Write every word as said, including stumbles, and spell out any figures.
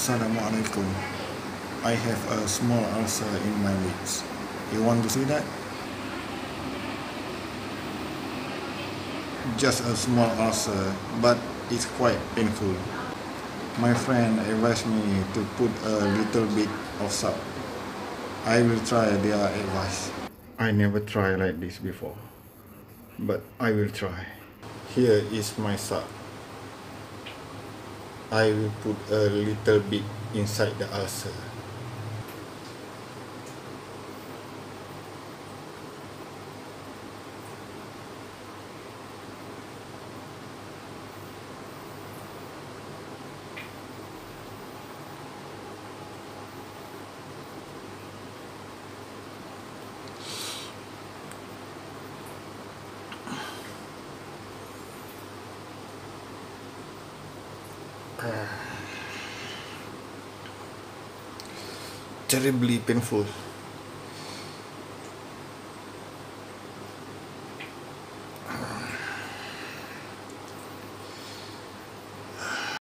Assalamualaikum. I have a small ulcer in my lips. You want to see that? Just a small ulcer, but it's quite painful. My friend advised me to put a little bit of salt. I will try their advice. I never tried like this before, but I will try. Here is my salt. I will put a little bit inside the ulcer. Terribly painful.